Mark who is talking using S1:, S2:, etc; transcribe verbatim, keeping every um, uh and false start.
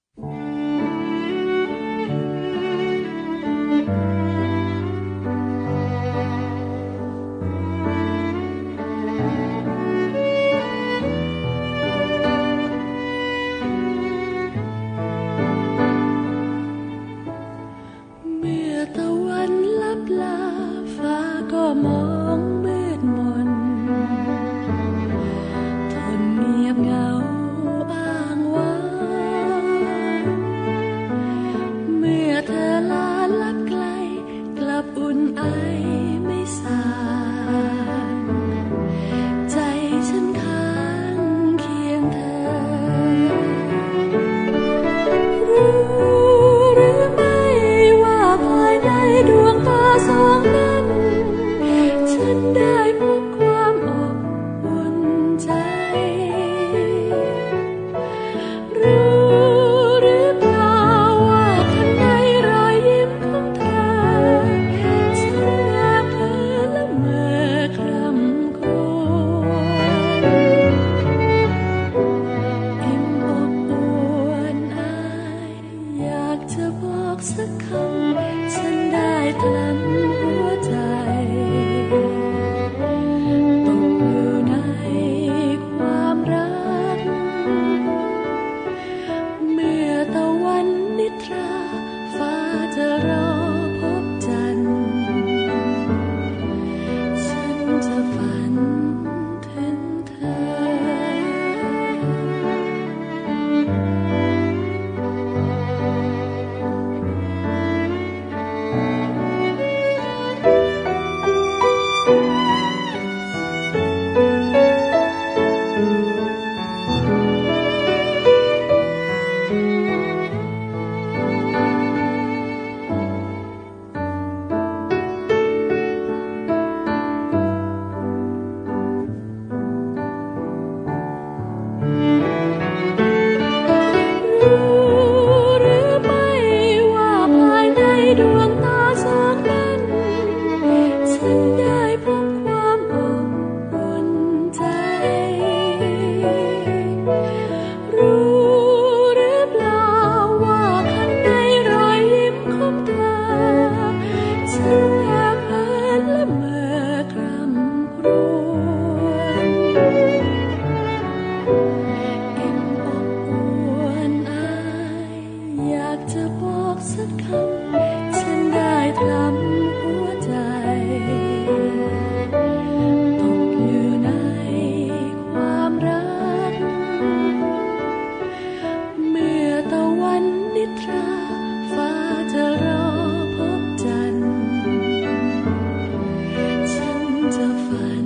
S1: เมื่อตะวันลับลาฟ้าก็มองมืดมนทนเงียบเหงาอ้างว้างเมื่อเธอลาลับไกลกลับอุ่นไอไม่สางใจฉันค้างเคียงเธอรู้หรือไม่ว่าภายในดวงตาสองนั้นฉันได้พบความอบอุ่นใจรู้หรือเปล่าว่าข้างในรอยยิ้มของเธอฉันแอบเผลอละเมอคร่ำครวญอิ่มอบอวลอายอยากจะบอกสักคำฉันได้กลั้นหัวใจตกอยู่ในความรักเมื่อตะวันนิทราฟ้าจะรอพบจันทร์ฉันจะฝันถึงเธอหรือไม่ว่าภายในดวงตาสองนั้นฉันได้พบความอบอุ่นใจรู้หรือเปล่าว่าข้างในรอยยิ้มของเธอฉันแอบเผลอละเมอคร่ำครวญอิ่มอบอวลอายอยากจะบอกสักคำฉันได้ทำหัวใจตกอยู่ในความรักเมื่อตะวันนิทราฟ้าจะรอพบจันทร์ฉันจะฝัน